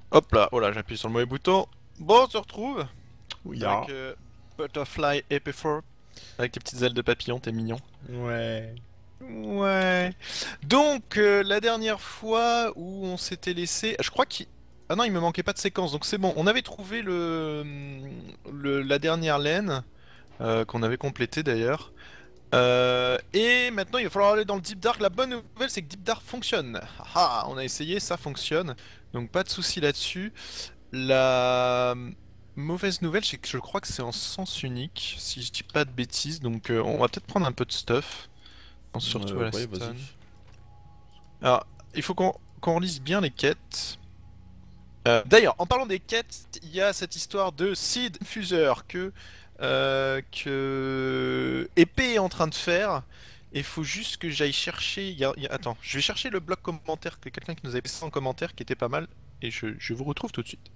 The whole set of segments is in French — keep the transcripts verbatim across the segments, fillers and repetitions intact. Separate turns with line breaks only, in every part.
Hop là, voilà, j'appuie sur le mauvais bouton. Bon, on se retrouve
Oui, ah.
avec euh, Butterfly E P quatre, avec tes petites ailes de papillon, t'es mignon.
Ouais.
Ouais. Donc, euh, la dernière fois où on s'était laissé, je crois qu'il... Ah non, il me manquait pas de séquence, donc c'est bon. On avait trouvé le, le- la dernière laine, euh, qu'on avait complétée d'ailleurs. Euh, et maintenant, il va falloir aller dans le Deep Dark. La bonne nouvelle, c'est que Deep Dark fonctionne. Ah, ah, on a essayé, ça fonctionne. Donc pas de souci là-dessus. La mauvaise nouvelle, c'est que je crois que c'est en sens unique, si je dis pas de bêtises, donc euh, on va peut-être prendre un peu de stuff. Pense surtout
Euh,
à la
ouais, vas-y.
stun. Alors, il faut qu'on qu'on relise bien les quêtes. Euh, D'ailleurs, en parlant des quêtes, il y a cette histoire de Seed Infuseur que, euh, que Épée est en train de faire. Il faut juste que j'aille chercher. il y a- il y a- Attends, je vais chercher le bloc commentaire que quelqu'un qui nous avait laissé en commentaire qui était pas mal. Et je, je vous retrouve tout de suite.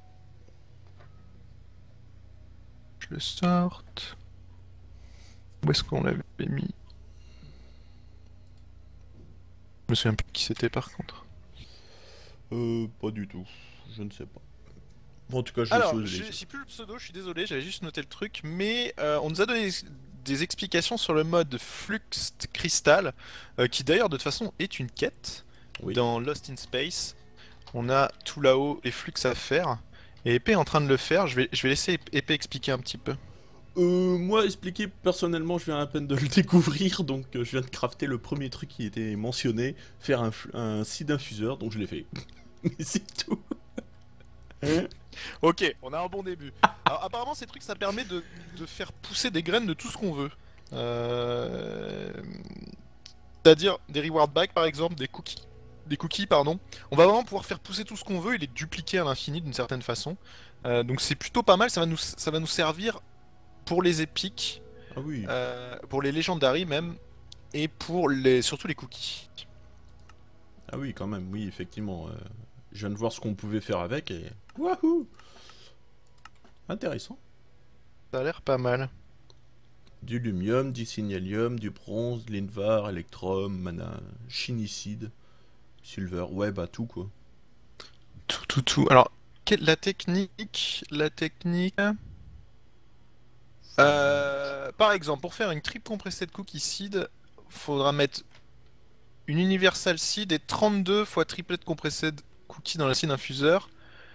Je le sorte. Où est-ce qu'on l'avait mis? Je me souviens plus qui c'était par contre.
Euh, pas du tout. Je ne sais pas. Bon, en tout cas, je l'ai
Alors,
sous les
je
yeux.
j'ai plus le pseudo, je suis désolé, j'avais juste noté le truc, mais euh, on nous a donné des explications sur le mode Flux Crystal, euh, qui d'ailleurs de toute façon est une quête
Oui.
dans Lost in Space. On a tout là-haut les flux à faire, et Épée est en train de le faire, je vais, je vais laisser Épée expliquer un petit peu.
Euh, moi, expliquer personnellement, je viens à peine de le découvrir, donc euh, je viens de crafter le premier truc qui était mentionné, faire un, fl- un seed infuseur, donc je l'ai fait. Mais c'est tout. Hein.
Ok, on a un bon début. Alors apparemment ces trucs ça permet de, de faire pousser des graines de tout ce qu'on veut. Euh... C'est-à-dire des reward bags par exemple, des cookies. Des cookies, pardon. On va vraiment pouvoir faire pousser tout ce qu'on veut et les dupliquer à l'infini d'une certaine façon. Euh, donc c'est plutôt pas mal, ça va nous, ça va nous servir pour les épiques,
Ah oui.
euh, pour les legendary même, et pour les, surtout les cookies.
Ah oui, quand même, oui, effectivement. euh, je viens de voir ce qu'on pouvait faire avec et... Wouhou. Intéressant.
Ça a l'air pas mal.
Du lumium, du signalium, du bronze, de l'invar, électrum, mana, chinicide, silver, ouais bah tout quoi.
Tout, tout, tout. Alors, quelle- la technique, la technique... Euh, par exemple, pour faire une triple compressée de cookie seed, faudra mettre une universal seed et trente-deux fois triplet de compressée de cookie dans la seed infuseur.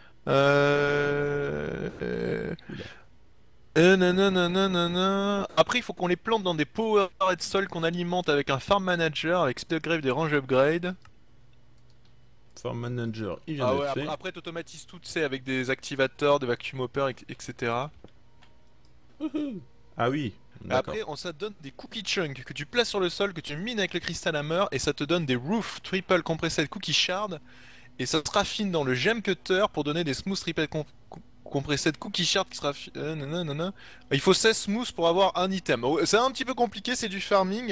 Euh... euh,
Oula.
euh, nanana, nanana. Après, il faut qu'on les plante dans des power red soil qu'on alimente avec un farm manager, avec speed upgrade des range upgrade.
Farm manager, il vient
Ah
d'être
ouais, après,
fait.
après t'automatises tout, tu sais, avec des activateurs, des vacuum hoppers, et- etc.
Wouhou. Ah oui, d'accord.
Après, on, ça te donne des cookie chunks que tu places sur le sol, que tu mines avec le crystal hammer, et ça te donne des roof triple compressed cookie shard, et ça se raffine dans le gem cutter pour donner des smooth triple com com- compressed cookie shard qui se raffinent. Euh, nanana. Il faut seize smooth pour avoir un item. Oh, c'est un petit peu compliqué, c'est du farming.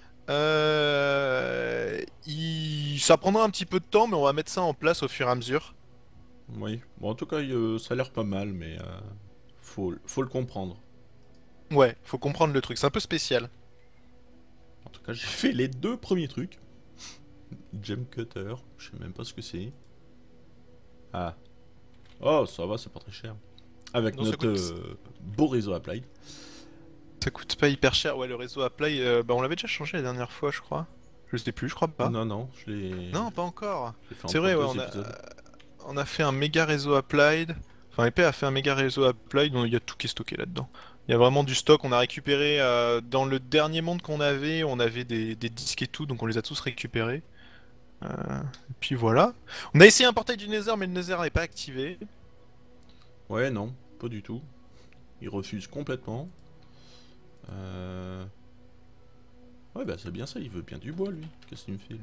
Euh, il- Ça prendra un petit peu de temps, mais on va mettre ça en place au fur et à mesure.
Oui, bon en tout cas euh, ça a l'air pas mal, mais euh, faut, faut le comprendre.
Ouais, faut comprendre le truc, c'est un peu spécial.
En tout cas j'ai fait les deux premiers trucs. Gem cutter, je sais même pas ce que c'est. Ah, oh ça va, c'est pas très cher. Avec
Non, ça
notre
coûte,
euh, beau réseau Applied.
ça coûte pas hyper cher. Ouais, le réseau Apply, euh, bah on l'avait déjà changé la dernière fois, je crois. Je sais plus, je crois pas.
Non, non, je l'ai
Non, pas encore.
je l'ai fait
C'est
entre
vrai, ouais,
deux
on a,
épisodes.
on a fait un méga réseau applied. Enfin, Epée a fait un méga réseau applied, donc il y a tout qui est stocké là-dedans. Il y a vraiment du stock, on a récupéré euh, dans le dernier monde qu'on avait, on avait des, des disques et tout, donc on les a tous récupérés. Euh, et puis voilà. On a essayé un portail du Nether, mais le Nether n'est pas activé.
Ouais, non, pas du tout. Il refuse complètement. Euh... Ouais, bah c'est bien ça, il veut bien du bois lui. Qu'est-ce qu'il me fait lui?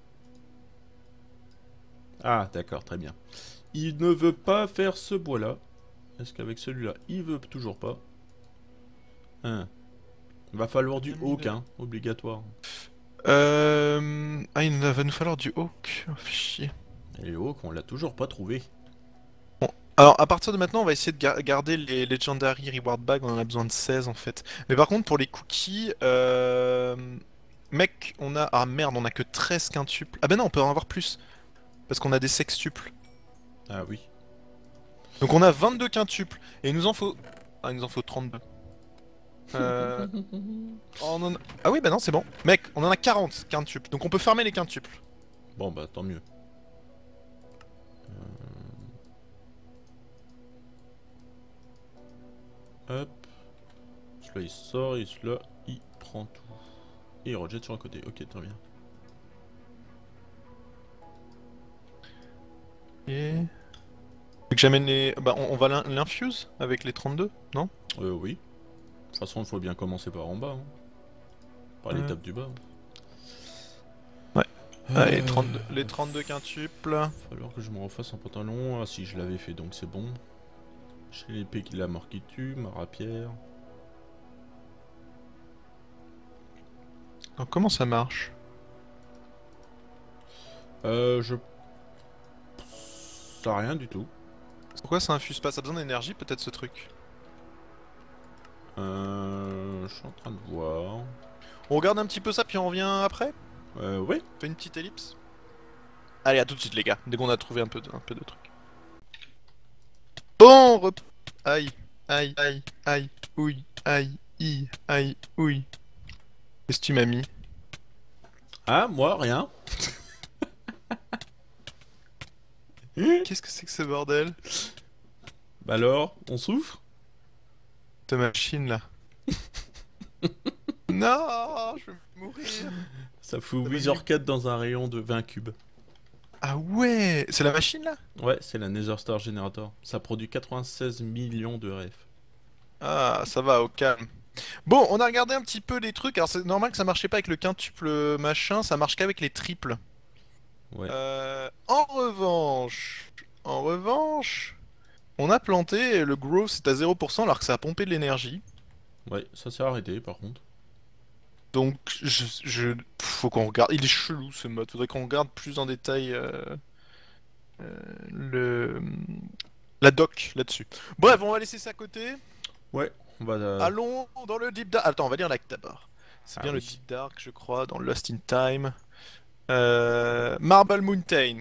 Ah, d'accord, très bien. Il ne veut pas faire ce bois-là. Est-ce qu'avec celui-là, il veut toujours pas? Hein. Va falloir du
Bien mis
oak,
le-
hein, obligatoire.
Euh... Ah, il va nous falloir du oak. Oh, fait chier.
Et les oak, on l'a toujours pas trouvé.
Bon. Alors, à partir de maintenant, on va essayer de ga- garder les Legendary Reward Bags, on en a besoin de seize en fait. Mais par contre, pour les cookies, euh... mec, on a... Ah merde, on a que treize quintuples. Ah ben non, on peut en avoir plus, parce qu'on a des sextuples.
Ah oui.
Donc on a vingt-deux quintuples. Et il nous en faut... Ah, il nous en faut trente-deux. Euh... on en a- Ah oui, bah non, c'est bon. Mec, on en a quarante quintuples. Donc on peut farmer les quintuples.
Bon bah tant mieux. Euh, Hop. Celui-là il sort et celui-là il prend tout. Et il rejette sur un côté. Ok, très bien.
Et... Faut que j'amène les... Bah on, on va l'in- l'infuse avec les trente-deux, non?
Euh oui. De toute façon il faut bien commencer par en bas. Hein. Par
Euh,
l'étape du bas.
Ouais. Allez,
Euh...
trente-deux... les trente-deux quintuples.
Va falloir que je me refasse un pantalon. Ah si, je l'avais fait donc c'est bon. J'ai l'épée qui l'a mort qui tue, ma rapière.
Alors comment ça marche?
Euh, je... Ça a rien du tout.
Pourquoi ça infuse pas? Ça a besoin d'énergie peut-être ce truc?
Euh... Je suis en train de voir...
On regarde un petit peu ça puis on revient après?
Euh, ouais.
Fais une petite ellipse. Allez, à tout de suite les gars, dès qu'on a trouvé un peu de, un peu de trucs. Bon, rep... Aïe, aïe, aïe, aïe, ouille, aïe, i, aïe, ouille. Qu'est-ce que tu m'as mis?
Ah, moi, rien.
Qu'est-ce que c'est que ce bordel?
Bah alors, on souffre?
Ta machine là. Non, je vais mourir.
Ça fout
Ça
huit
donne
heures quatre dans un rayon de vingt cubes.
Ah ouais, c'est la machine là?
Ouais, c'est la Nether Star Generator. Ça produit quatre-vingt-seize millions de R F.
Ah, ça va, au calme. Bon, on a regardé un petit peu les trucs. Alors c'est normal que ça marchait pas avec le quintuple machin, ça marche qu'avec les triples.
Ouais.
Euh, en revanche, en revanche, on a planté et le growth c'est à zéro pour cent alors que ça a pompé de l'énergie.
Ouais, ça s'est arrêté par contre.
Donc je, je faut qu'on regarde. Il est chelou ce mode. Faudrait qu'on regarde plus en détail euh, euh, le la doc là-dessus. Bref, on va laisser ça à côté.
Ouais, on va... euh,
Allons dans le Deep Dark. Attends, on va lire l'acte d'abord. C'est
Ah
bien le
oui.
Deep Dark, je crois, dans Lost in Time. Euh, Marble Mountain.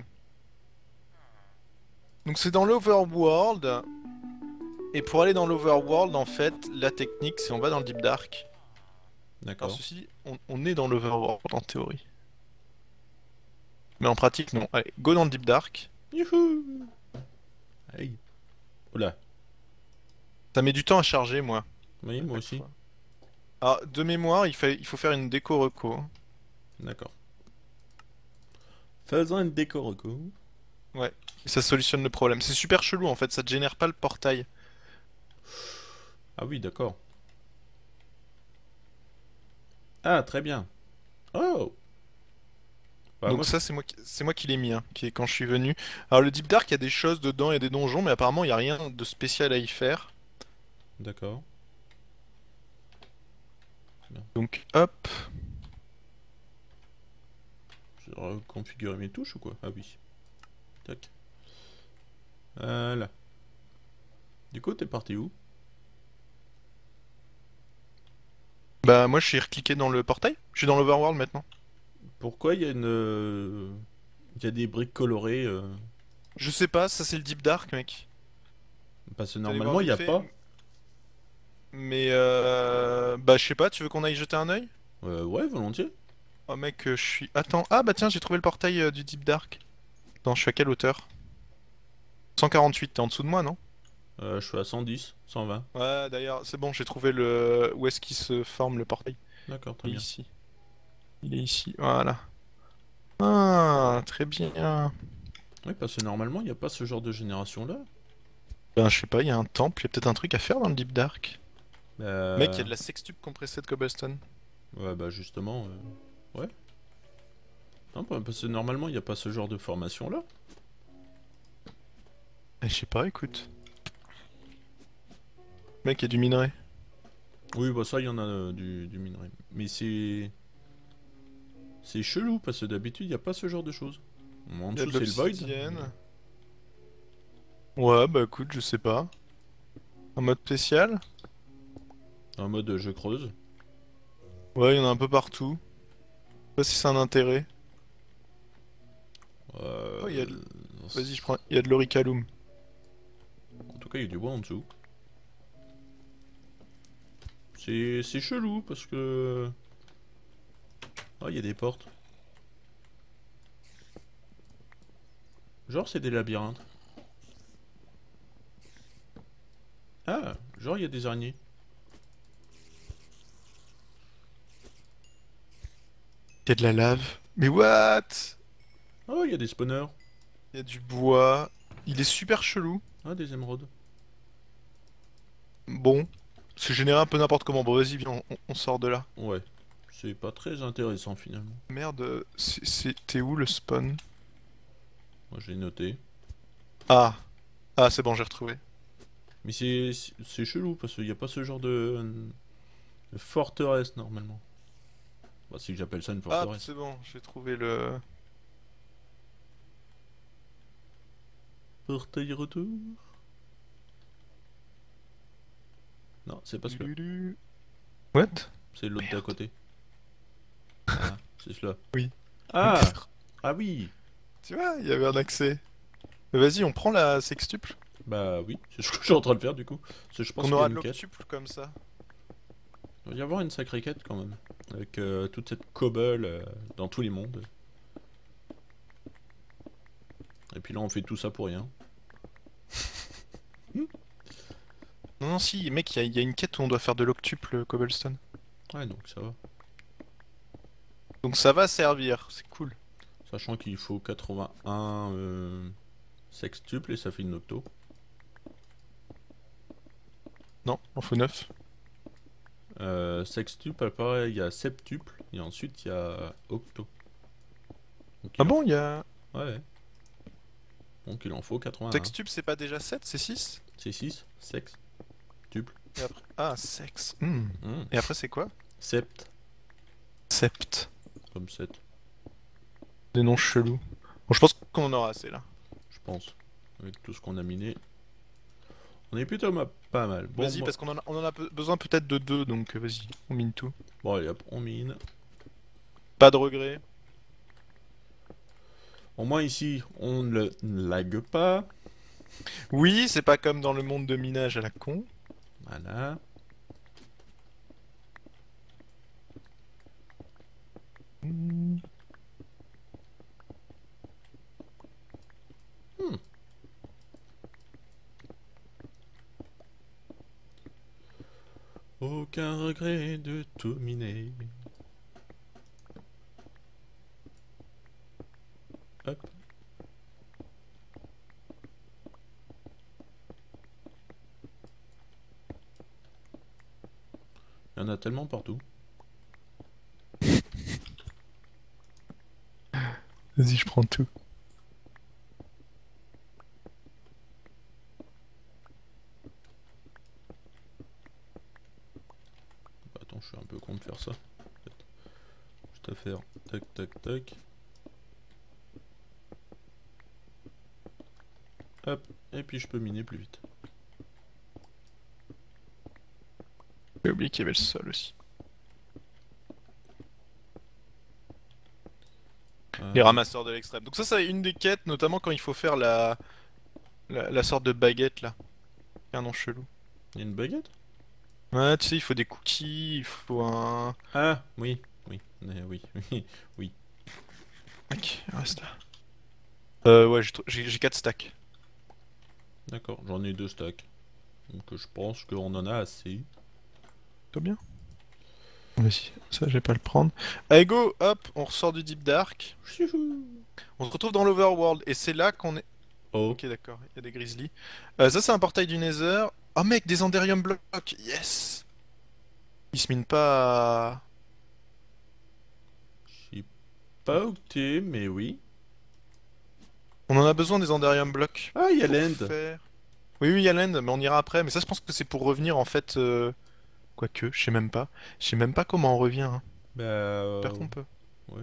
Donc c'est dans l'Overworld. Et pour aller dans l'Overworld, en fait, la technique, c'est on va dans le Deep Dark. Alors
D'accord.
ceci, on, on est dans l'Overworld en théorie. Mais en pratique, non. Allez, go dans le Deep Dark.
Youhou. Aïe. Oula.
Ça met du temps à charger, moi.
Oui,
À
moi
chaque
aussi.
fois. Alors, de mémoire, il, fait, il faut faire une déco reco.
D'accord. Faisons une déco reco.
Ouais. Et ça solutionne le problème. C'est super chelou, en fait, ça te génère pas le portail.
Ah oui, d'accord. Ah, très bien. Oh. Bah,
Donc
moi,
ça c'est moi qui, c'est moi qui l'ai mis hein, qui est quand je suis venu. Alors le Deep Dark il y a des choses dedans, il y a des donjons mais apparemment il y a rien de spécial à y faire.
d'accord.
Donc hop.
Je vais reconfigurer mes touches ou quoi? Ah oui. Tac. Voilà. Du coup, t'es parti où?
Bah moi je suis recliqué dans le portail. Je suis dans l'Overworld maintenant.
Pourquoi il y a une... euh, Il y a des briques colorées euh,
Je sais pas, ça c'est le Deep Dark mec.
Parce que
T'allais voir
normalement, il n'y
vite
a
fait.
pas.
Mais euh... Bah je sais pas, tu veux qu'on aille jeter un œil?
Euh, ouais, volontiers.
Oh mec euh, je suis... Attends, ah bah tiens j'ai trouvé le portail euh, du Deep Dark. Attends, je suis à quelle hauteur? cent quarante-huit, t'es en dessous de moi non?
Euh, je suis à cent dix, cent vingt.
Ouais d'ailleurs c'est bon, j'ai trouvé le... Où est-ce qu'il se forme le portail?
D'accord, très
Il est
bien.
ici. Il est ici, voilà. Ah, très bien.
Oui, parce que normalement, il n'y a pas ce genre de génération-là.
Ben, je sais pas, il y a un temple, il y a peut-être un truc à faire dans le Deep Dark. Mec, il y a
Euh...
de la sextuple compressée de cobblestone.
Ouais, bah justement, euh, ouais. Non, pas- parce que normalement, il n'y a pas ce genre de formation-là.
Eh, je sais pas, écoute. Mec, il y a du minerai.
Oui, bah ça, il y en a euh, du, du minerai. Mais c'est... C'est chelou, parce que d'habitude, il n'y a pas ce genre de choses. En
Il y a
dessous,
de
c'est le void.
l'obsidienne. Ouais, bah écoute, je sais pas. Un mode spécial?
En mode euh, je creuse.
Ouais, il y en a un peu partout. Je sais pas si c'est un intérêt.
Euh...
Oh, il y a de... Vas-y, je prends. Il y a de l'Orichalum.
En tout cas, il y a du bois en dessous. C'est c'est chelou parce que... Ah, il y a des portes. Genre, c'est des labyrinthes. Ah, genre, il y a des araignées.
Il y a de la lave. Mais what?
Oh, il y a des spawners.
Il y a du bois. Il est super chelou.
Ah, des émeraudes.
Bon. C'est généré un peu n'importe comment. Bon, vas-y, viens, on, on sort de là.
Ouais. C'est pas très intéressant finalement.
Merde, c'est... c'est- t'es où le spawn?
Moi, j'ai noté.
Ah. Ah, c'est bon, j'ai retrouvé.
Mais c'est c'est chelou parce qu'il n'y a pas ce genre de, de forteresse normalement. Bah, si j'appelle ça une
Ah,
forteresse.
c'est bon, j'ai trouvé le...
Portail retour. Non, c'est pas celui-là.
Lulu. What?
C'est l'autre d'à
Merde.
côté. Ah, c'est celui-là.
Oui.
Ah Ah oui.
Tu vois, il y avait un accès. Mais vas-y, on prend la sextuple.
Bah oui, c'est ce que je suis en train de faire du coup. Parce que je pense
Qu'on
qu'il y a
aura de
une quête.
l'octuple comme ça.
Il va y avoir une sacrée quête quand même. Avec euh, toute cette cobble euh, dans tous les mondes. Et puis là on fait tout ça pour rien.
Non, non, si, mec, il y, a- il y a une quête où on doit faire de l'octuple cobblestone.
Ouais, donc ça va.
Donc ça va servir, c'est cool.
Sachant qu'il faut quatre-vingt-un euh, sextuples et ça fait une octo.
Non, il en faut neuf.
Euh, sextuple, pareil, il y a septuple et ensuite il y a octo. Donc, il
Ah
en
bon, il y a...
faut- Ouais. Donc il en faut quatre-vingt-un.
Sextuple, c'est pas déjà sept, c'est six?
C'est six, sextuple.
Et après... Ah, sex. Hmm.
Hmm.
Et après, c'est quoi?
Sept,
Sept.
comme sept,
Des noms chelous. Bon, je pense qu'on en aura assez là.
je pense. Avec tout ce qu'on a miné. On est plutôt ma- pas mal. Bon,
Vas-y,
moi-
parce qu'on en a, on en a pe- besoin peut-être de deux, donc euh, vas-y, on mine tout.
bon allez hop, on mine.
Pas de regret.
Au moins ici, on ne le lag pas.
Oui, c'est pas comme dans le monde de minage à la con.
Voilà.
Hmm.
Hmm. Aucun regret de tout miner. Hop. Il y en a tellement partout.
Vas-y, je prends tout.
Bah, attends, je suis un peu con de faire ça. En fait. Juste à faire tac tac tac. Hop, et puis je peux miner plus vite.
J'ai oublié qu'il y avait le sol aussi.
Euh,
Les ramasseurs de l'extrême. Donc ça, c'est une des quêtes, notamment quand il faut faire la, la, la sorte de baguette là. Un nom chelou.
Il y a une baguette?
Ouais, tu sais, il faut des cookies, il faut un...
Ah, oui, oui, euh, oui, oui, oui.
Mec, reste là. Euh, ouais, j'ai tr- j'ai j'ai quatre stacks.
D'accord, j'en ai deux stacks. Donc je pense qu'on en a assez.
Toi bien? Vas-y, ça je vais pas le prendre. Allez go, hop, on ressort du Deep Dark.
Chouchou.
On se retrouve dans l'Overworld et c'est là qu'on est...
Oh,
Ok d'accord, il y a des grizzlies. Euh, ça c'est un portail du Nether. Oh mec, des Enderium Blocks, yes. Il se mine pas... à-
je sais pas où t'es, mais oui.
On en a besoin des Enderium Blocks.
Ah, il y a
pour
l'end.
faire- Oui oui, il y a l'end, mais on ira après. Mais ça je pense que c'est pour revenir en fait... euh, Quoique, je sais même pas. Je sais même pas comment on revient. Hein.
Bah, euh,
J'espère qu'on peut.
ouais.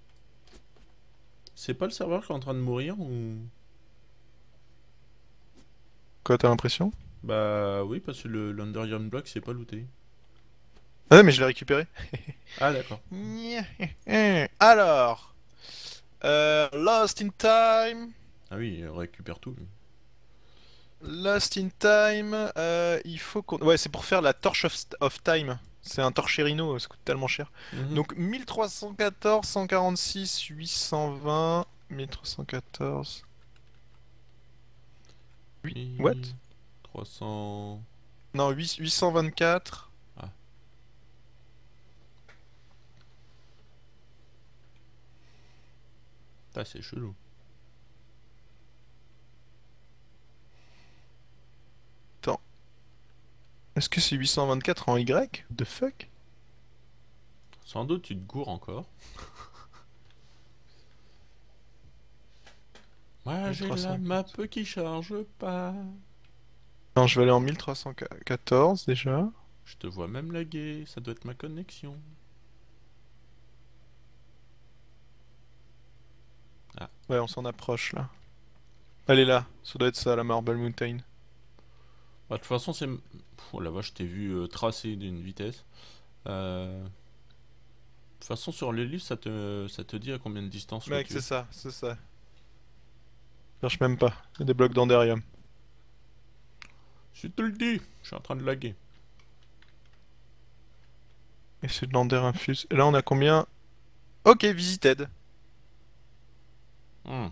C'est pas le serveur qui est en train de mourir ou...
Quoi, t'as l'impression?
Bah oui, parce que le l'Underium Block c'est pas looté.
Ah ouais, mais je l'ai récupéré.
Ah d'accord.
Alors... Euh, Lost in Time...
Ah oui, il récupère tout. Lui.
Last in time, euh, il faut qu'on... Ouais, c'est pour faire la Torch of, of Time. C'est un torcherino, ça coûte tellement cher.
Mhm.
Donc mille trois cent quatorze, cent quarante-six, huit cent vingt, mille trois cent quatorze... Oui, what?
trois cents...
Non, huit- 824.
Ah, ça c'est chelou.
Attends, est-ce que c'est huit cent vingt-quatre en Y? The fuck?
Sans doute tu te gourres encore. Moi j'ai la
mille trois cent
map qui charge pas.
Non, je vais aller en mille trois cent quatorze déjà.
Je te vois même laguer, ça doit être ma connexion. Ah,
Ouais, on s'en approche là. Elle est là, ça doit être ça, la Marble Mountain.
bah, de toute façon c'est... Oh la vache, je t'ai vu euh, tracer d'une vitesse. Euh... De toute façon sur les livres ça te, ça te dit à combien de distance où
Mec,
tu
c'est
es.
ça, c'est ça. Je cherche même pas, il y a des blocs d'Anderium.
Je te le dis, je suis en train de laguer.
Et c'est de l'Ander infuse. Et là, on a combien? Ok, visited.
Hmm.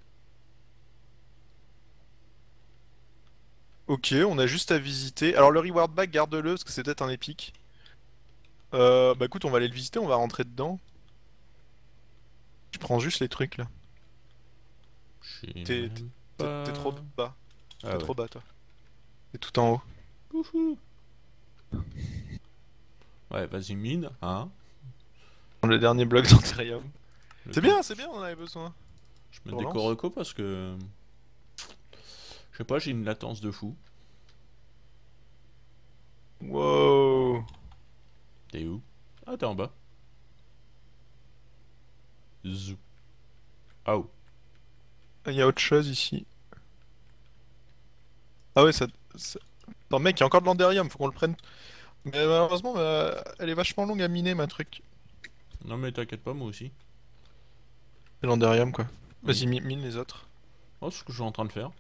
Ok, on a juste à visiter. Alors, le reward bag, garde-le, parce que c'est peut-être un épique. Euh, bah écoute, on va aller le visiter, on va rentrer dedans. Je prends juste les trucs là.
Je sais
T'es
même
t'es- t'es trop
pas...
bas. T'es
Ah ouais.
trop bas, toi. T'es tout en haut.
Wouhou. Ouais, vas-y mine, hein.
Le dernier bloc d'Antherium.
Le
C'est
temps
bien,
que
c'est bien, on en avait besoin.
je me
Je relance.
décore parce que... Je sais pas, j'ai une latence de fou.
Wow.
T'es où? Ah, t'es en bas. Zou. Ah oh.
Il y a autre chose ici. Ah ouais, ça... ça- Non, mec, il y a encore de l'Anderium, faut qu'on le prenne. Mais malheureusement, bah, elle est vachement longue à miner, ma truc.
Non mais t'inquiète pas, moi aussi.
C'est l'Anderium, quoi.
Hmm.
Vas-y, mi- mine les autres.
Oh, c'est ce que je suis en train de faire.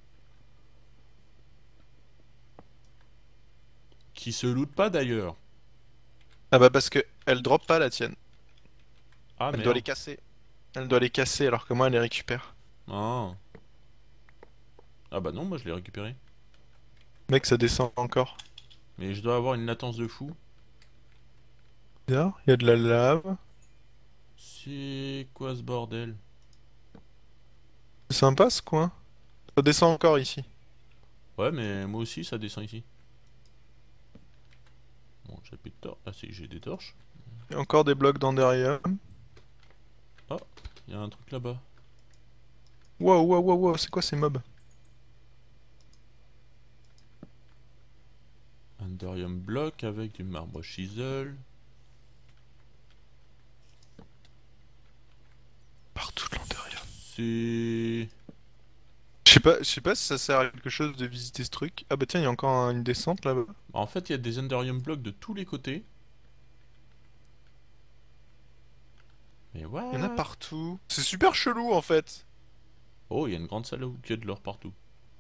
Qui se loot pas d'ailleurs.
Ah bah parce que elle drop pas la tienne.
Ah
Elle doit les
merde.
casser. Elle doit les casser alors que moi elle les récupère.
Ah. Ah bah non, moi je l'ai récupéré.
Mec, ça descend encore.
Mais je dois avoir une latence de fou.
Bizarre, il y a de la lave.
C'est quoi ce bordel?
C'est sympa ce coin. Ça descend encore ici.
Ouais, mais moi aussi ça descend ici. Bon, j'ai plus de torches. Ah si, j'ai des torches.
Il y a encore des blocs d'Anderium.
Ah, il y a un truc là-bas.
Wow, wow, wow, wow, c'est quoi ces mobs?
Underium block avec du marbre chisel.
Partout de l'Anderium.
C'est...
Je sais pas, je sais pas si ça sert à quelque chose de visiter ce truc. Ah bah tiens, il y a encore un- une descente là-bas.
Bah, en fait, il y a des Underium blocks de tous les côtés. Mais
Il y en a
what?
partout. C'est super chelou en fait.
Oh, il y a une grande salle où il y a de l'or partout.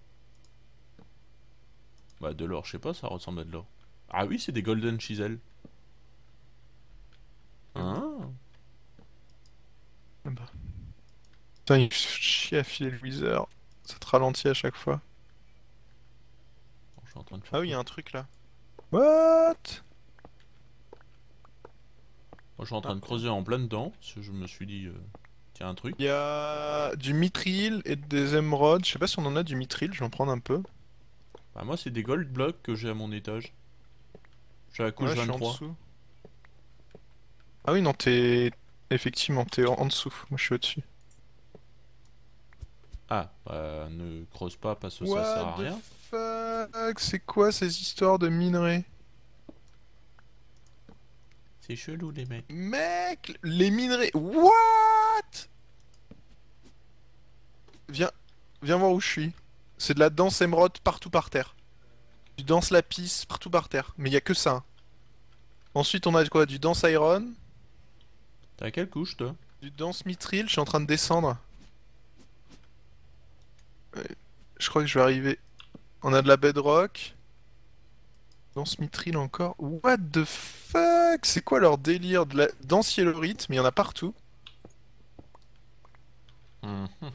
Bah, de l'or, je sais pas, ça ressemble à de l'or. Ah oui, c'est des golden chisel. Hein?
Ah bah. Putain, il chie à filer le Wither. Ça te ralentit à chaque fois.
Bon, je suis en train de faire
Ah oui, il y
quoi?
a un truc là. What?
Moi, je suis en
Ah,
train de creuser en plein dedans, parce que je me suis dit, euh, tiens, un truc.
il y a du mithril et des émeraudes. Je sais pas si on en a du mithril, je vais en prendre un peu.
Bah, moi, c'est des gold blocks que j'ai à mon étage. J'ai la couche
Ouais, je suis en
vingt-trois.
dessous. Ah oui, non, t'es... Effectivement, t'es en, en dessous. Moi, je suis au-dessus.
Ah, bah, ne creuse pas parce que ça sert
What
à
the
rien.
fuck? C'est quoi ces histoires de minerais?
C'est chelou, les mecs.
Mec, les minerais... What? Viens, viens voir où je suis. C'est de la danse émeraude partout par terre. Du danse lapis partout par terre. Mais il y a que ça, hein. Ensuite, on a quoi? Du danse iron,
T'as quelle couche, toi?
du danse mithril. Je suis en train de descendre. je crois que je vais arriver. On a de la bedrock. Danse mithril encore. What the fuck? C'est quoi leur délire de la danse yellorite? Mais il y en a partout.
Mhm.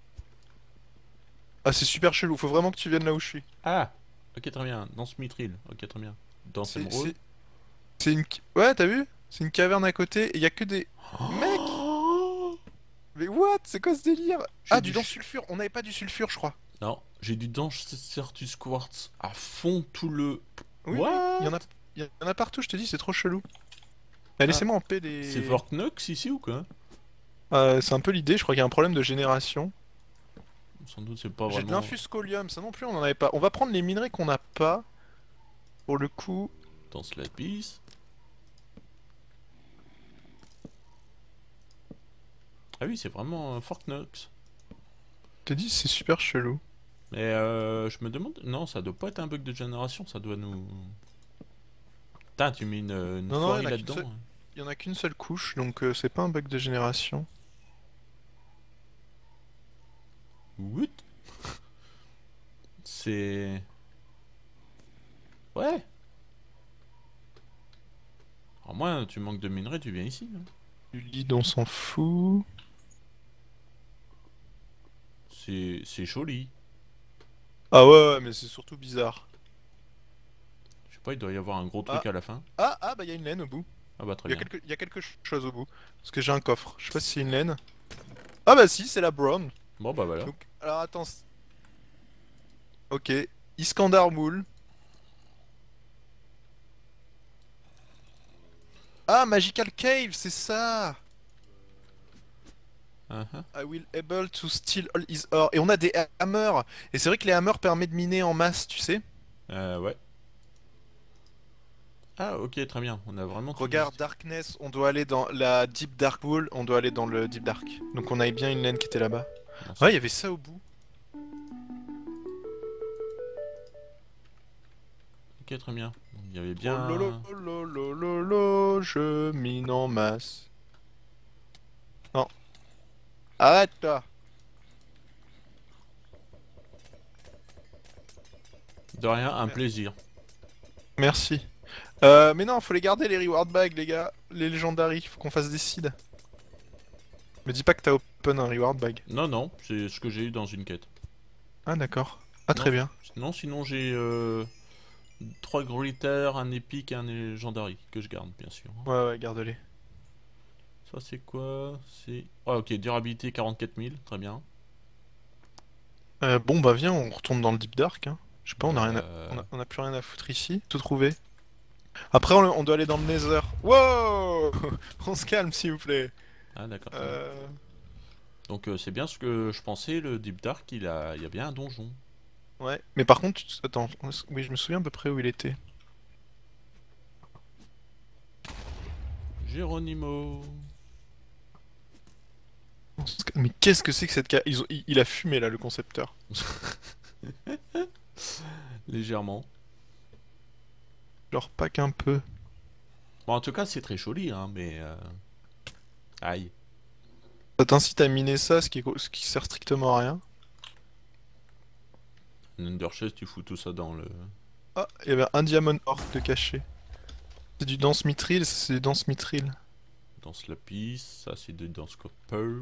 Ah, c'est super chelou. Faut vraiment que tu viennes là où je suis.
Ah, ok, très bien. Danse mithril, ok, très bien. Danse
C'est,
émeraude.
c'est, c'est une. Ouais, t'as vu? C'est une caverne à côté et il y a que des. Mec!
Oh,
Mais what? C'est quoi ce délire?
j'ai
Ah, du
du
danse
ch-
sulfure. On n'avait pas du sulfure, je crois.
Non, j'ai du Danse Certus Quartz à fond tout le.
Oui, oui. Il y en a,
What?
il y en a partout, je te dis, c'est trop chelou. Eh,
Ah,
laissez-moi en paix
c'est
les.
Fort Knox ici ou quoi?
Euh, c'est un peu l'idée, je crois qu'il y a un problème de génération.
Sans doute, c'est pas
J'ai de
vraiment.
l'infuscolium, ça non plus on en avait pas. On va prendre les minerais qu'on n'a pas. Pour le coup,
Danse Lapis. Ah oui, c'est vraiment euh, Fort Knox.
je te dis, c'est super chelou.
Mais euh, je me demande. Non, ça doit pas être un bug de génération, ça doit nous. Putain, tu mets une, une
Non, non, il y
foirie
en a qu'une
là-dedans.
seule,
Hein.
il y en a qu'une seule couche, donc euh, c'est pas un bug de génération.
What? C'est. Ouais. Alors moi, tu manques de minerais, tu viens ici. Hein.
Du lead, on s'en fout.
C'est c'est joli.
Ah ouais, ouais, mais c'est surtout bizarre.
Je sais pas, il doit y avoir un gros
Ah,
truc à la fin.
ah, ah, bah il y a une laine au bout.
Ah bah très
Il y a
bien.
quelque, il y a quelque chose au bout. Parce que j'ai un coffre. Je sais pas si c'est une laine. Ah bah si, c'est la brown.
Bon bah voilà.
Donc, alors attends. c- Ok. Iskandar Moul. Ah, Magical Cave, c'est ça!
Ah, ah.
I will able to steal all his ore. Et on a des hammers. Et c'est vrai que les hammers permettent de miner en masse, tu sais.
Euh, ouais. Ah ok, très bien. On a vraiment tout
Regarde,
visité.
Darkness, on doit aller dans la Deep Dark Pool, on doit aller dans le Deep Dark. Donc on avait bien une laine qui était là-bas.
Non,
Ouais,
c'est-
il y avait ça au bout.
Ok, très bien. Il y avait
Oh lolo,
bien.
lolo, lolo, je mine en masse. Non, arrête-toi.
De rien, un plaisir.
Merci. Euh, mais non, faut les garder les reward bags, les gars. Les legendary, faut qu'on fasse des seeds. Me dis pas que t'as open un reward bag.
Non, non, c'est ce que j'ai eu dans une quête.
Ah d'accord. Ah
Non,
très bien.
non sinon j'ai euh, trois glitter, un épique et un légendary que je garde, bien sûr.
Ouais ouais, garde-les.
Ça c'est quoi? C'est. Ah ok, durabilité quarante-quatre mille, très bien.
Euh, bon bah viens, on retourne dans le Deep Dark. Hein. Je sais pas, on a rien à... on
Euh...
a, on a plus rien à foutre ici. Tout trouvé. Après, on, on doit aller dans le Nether. Wow. On se calme, s'il vous plaît.
Ah d'accord, très bien.
Euh...
Donc euh, c'est bien ce que je pensais, le Deep Dark, il a, il y a bien un donjon.
Ouais. Mais par contre, tu- attends. Oui, je me souviens à peu près où il était.
Geronimo.
On se calme. Mais qu'est-ce que c'est que cette ca... Ils ont... il, il a fumé là, le concepteur.
Légèrement.
Genre pas qu'un peu.
Bon en tout cas c'est très joli, hein, mais... euh, Aïe.
Ça t'incite à miner ça, ce qui, est- ce qui sert strictement à rien.
Un Underchest, tu fous tout ça dans le...
Ah, il y avait un diamond orc de caché. C'est du danse mithril, ça c'est du danse mithril.
Dans ce lapis, ça c'est de dans ce copper.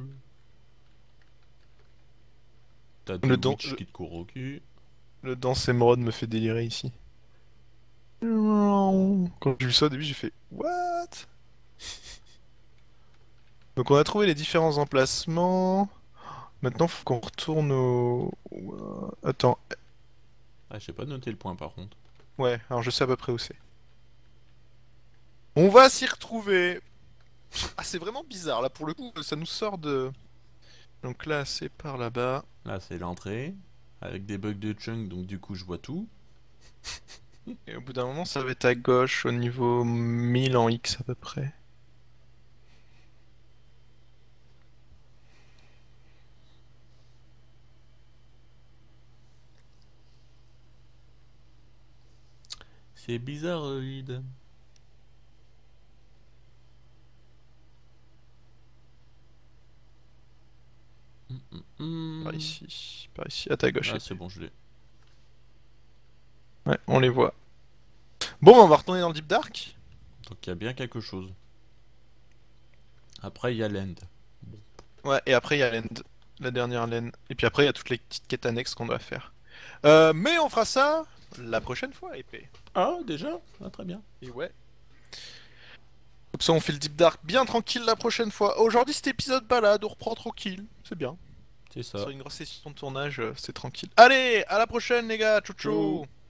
T'as deux
Le, dan...
witch
le...
qui te courent au cul.
le danse émeraude me fait délirer ici. Quand j'ai vu ça au début, j'ai fait What? Donc on a trouvé les différents emplacements. Maintenant, faut qu'on retourne au... au- Attends,
Ah j'ai pas noté le point par contre.
ouais, alors je sais à peu près où c'est. On va s'y retrouver. Ah, c'est vraiment bizarre, là, pour le coup, ça nous sort de... Donc là, c'est par là-bas.
Là c'est l'entrée. Avec des bugs de chunk, donc du coup je vois tout.
Et au bout d'un moment, ça va être à gauche, au niveau mille en X à peu près.
C'est bizarroïde. Hum, hum, hum.
Par ici. Par ici, à ta gauche.
Ah, c'est bon, je l'ai.
Ouais, on les voit. Bon, on va retourner dans le Deep Dark.
Donc il y a bien quelque chose. Après, il y a l'end.
Ouais, et après il y a l'end, la dernière laine. Et puis après il y a toutes les petites quêtes annexes qu'on doit faire. Euh, mais on fera ça la prochaine fois, épée.
Ah, déjà? Ah, très bien.
Et ouais. Comme ça on fait le Deep Dark bien tranquille la prochaine fois. Aujourd'hui cet épisode balade, on reprend tranquille. C'est bien.
C'est ça.
Sur une grosse session de tournage, euh, c'est tranquille. Allez, à la prochaine les gars, ciao ciao.
Ciao.